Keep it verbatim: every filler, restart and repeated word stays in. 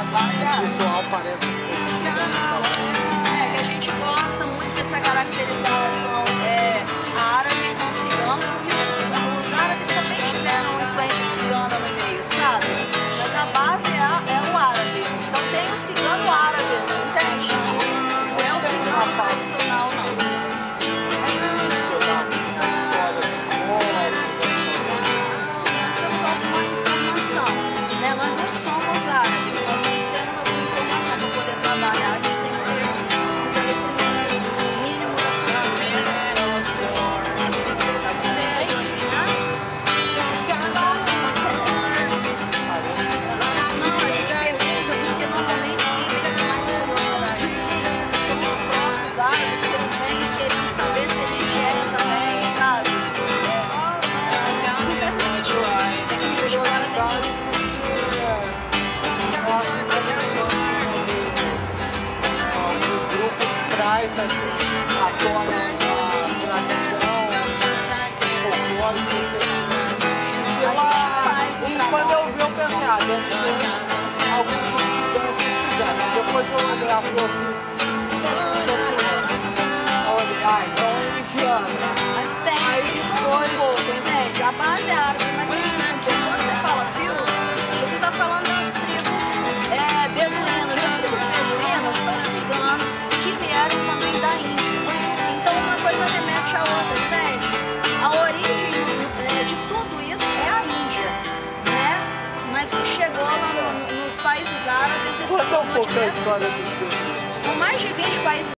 base árabe. O visual parece ser É, que a gente gosta muito dessa caracterização é, árabe com cigano, porque os, os árabes também tiveram influência cigana no meio, sabe? Mas a base é, é o árabe. Então tem o cigano árabe, entende? Não é o cigano tradicional, não. Nós temos alguma informação, né? Nós não somos árabes, mas nós temos alguma informação para poder trabalhar. A gente tem que ter um conhecimento mínimo da sociedade. A gente respeitar você, né? Não, a gente pergunta porque nossa mente crítica é mais curiosidade. Somos os próprios árabes que eles vêm querendo saber se a gente é também, sabe? É que hoje fora tem muitos. O grupo traz assim, à tona a tradição, o folclore. E quando eu vi, eu pensei, ah, deve ter algum tipo de dança cigana. Depois eu olhei a foto. Eu olhei, ah, então é indiano. Mas tem, tem tudo um pouco, entende? A base é árabe, mas tem tudo um pouco. Quando você fala fio, você está falando das tribos é, beduínas. As tribos beduínas são ciganos que vieram também da Índia. Então uma coisa remete à outra, entende? A origem é, de tudo isso é a Índia, né? Mas que chegou lá no, nos países árabes e se Conta um tornou pouco a diversas história danças. disso. São mais de vinte países